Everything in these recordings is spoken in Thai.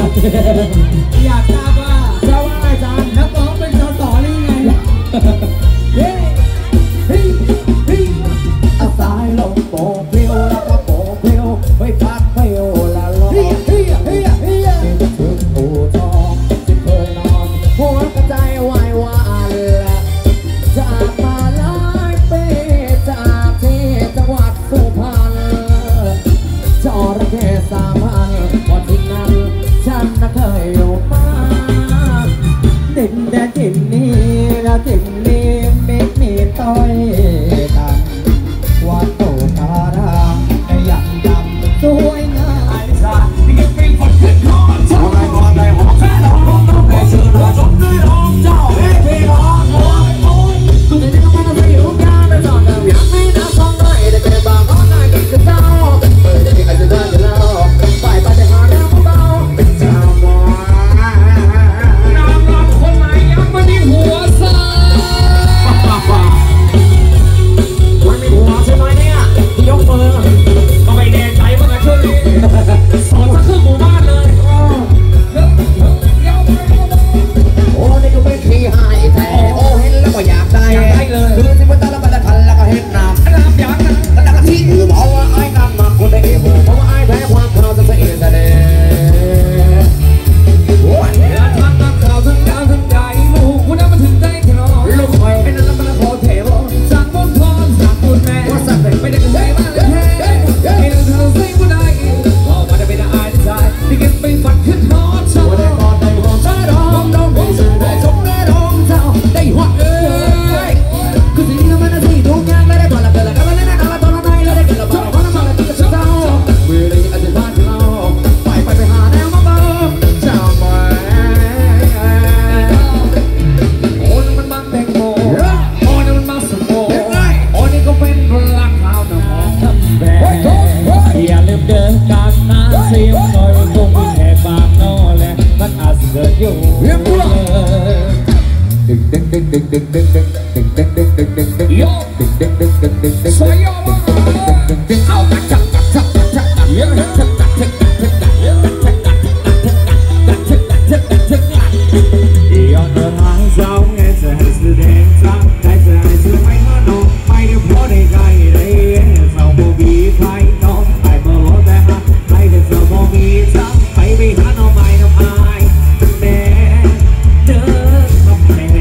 อยากทราบว่าอาจารย์นักร้องเป็นสสหรือไงเฮ้ยเฮ้ยเฮ้ยอาสายลมโบกเปรี้ยวแล้วก็โบกเปรี้ยวไม่พักเปรี้ยวละลอยเฮ้ยเฮ้ยเฮ้ยนี่ถึงอู่ทองที่เคยนอนหัวกระจายไหวหวานจากมาหลายปีจากที่จังหวัดสุพรรณจระเข้3,000พอที่นั้นฉันน่ะเคยอยู่มาดินแดนถิ่นนี้และถิ่นนี้มีต้อยกันวัดโตตารางยังดำสวยงามที่ยังเป็นคนขึ้นคอนเจ้าได้ความได้หอมแท้ร้องได้ชื่อร้องจนได้ร้องเจ้าเฮ้ยพี่ร้องโอ้ยโอ้ยคุณจะได้กำลังจะอยู่กันได้จอดกันอย่างไม่น่าท้องได้แต่แค่บางคนได้กินกับเจ้าเปิดได้กินอาจจะได้เล่าไปแต่หาแล้วเบาเป็นเจ้าหมอนางรำคนไหนยังไม่มีหัวซามันมีหัวใช่ไหมเนี่ยยกมือก็ไม่แน่ใจว่าช่วงนี้สอนสักครึ่งหมู่บ้านเลยโอ้นี่ก็เป็นขี้หายแท้โอ้เห็นแล้วก็อยากได้เลยคือที่มันตาละมันละคันแล้วก็เห็นน้ำน้ำอยากนะแล้วก็ที่อื่นบอกว่าไอ้น้ำมาคนได้เอ๋เพราะว่าไอ้แพ้ความขาวจะเสียแสดงโอ้ยแล้วทำน้ำขาวทั้งดาวทั้งใจลูกคุณน้ำมันถึงได้ขนมลูกคอยไอ้นั่นแล้วมันละพอเทวสั่งบุญพรสั่งบุญแม่ว่าสั่งไม่ได้กันใจมากเลยแท้ไอ้นั่นเธอใส่บุญได้ก็มาได้ไม่ได้อายใจที่เก็บไปฝันขึ้นฮอตเช้าได้ก่อนได้หอมได้ร้องน้องได้สื่อได้ชมได้ร้องเช้าได้หอดคือสิ่งที่มันสิ่งทุกอย่างได้ตัวละเกิดละกันแล้วนะตัวละไหนแล้วได้เกิดละพอเราพอเราเลยจะเช้าเมื่อไรอาจจะพลาดเราไปหาแนวมาบ้างเช้ามาโอ้นี่มันบางแตงโมโอ้นี่มันบางสมโภโอ้นี่ก็เป็นพลังข่าวน้ำหอมทำแบอย่าลืมเดินการน้ำเสียงหน่อยคงมีแค่บางโน่แหละมันอาจเกิดอยู่ดึงดึงดึงดึงดึงดึงดึงดึงดึงดึงดึงดึงดึงโยดึงดึงดึงดึงดึงดึงสวยอ่ะเอาจักจักจักจักจักเยอะจักจักจักจักจักเยอะจักจักจักจักจักจักจักจักจักย้อนเดินทางสาวไงจะให้สื่อแดงจังได้จะให้สื่อไม่มาโนไม่ได้พอได้ใจได้สาวบ่มีใครน้องไปบ่แต่หาไปแต่สาวบ่มีจังไปหาน้องไม่น้องอายแม่เดินกับแม่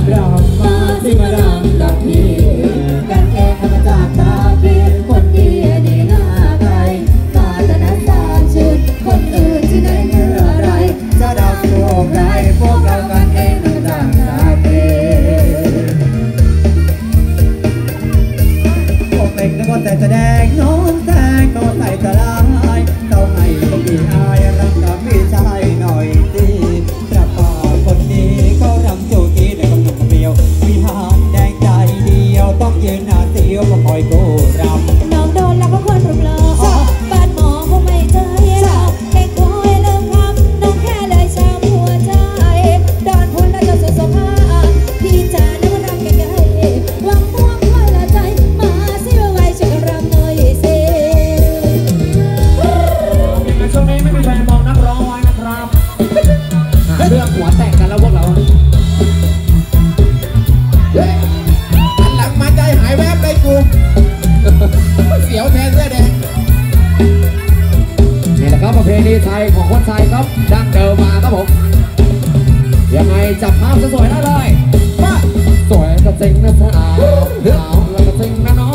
รำมาที่มาดำกับพี่กันเองมาจากตาพี่คนดีดีหน้าใครมาแต่นั้นตาชื่นคนอื่นที่ไหนเมื่อไรจะดำพวกไรพวกเรากันเองมาจากตาพี่พวกเด็กแล้วก็แต่แสดงน้องแสงก็ใส่ตะลายต้องให้พี่อายรำกับพี่ชายหน่อยสิกระป๋าคนนี้เขารำจูกี้ในกำหนดเดียวมีหางแดงใจเดียวต้องยืนหน้าเสียวมาคอยกูรำน้องโดนแล้วก็คนรุมล้อบ้านหมอคงไม่ใจเราเด็กคอยเลิกคำน้องแค่เลยช้ำหัวใจดอนพ้นแล้วจะสุดสภาพพี่จ๋าน้องรำไกลๆหวังพวงคอยละใจมาสิไว้ช่วยรำหน่อยสิช่วงนี้ไม่มีแฟนมองนักร้องไว้นะครับเรื่องหัวแตกกันแล้วพวกเราหันหลังมาใจหายแวบเลยกูเสียวแทนเสื้อแดงนี่แหละครับประเพณีไทยของคนไทยครับดั้งเดิมมาครับผมยังไงจับภาพสวยๆได้เลยสวยก็จริงนะสาวแล้วก็จริงนะน้อง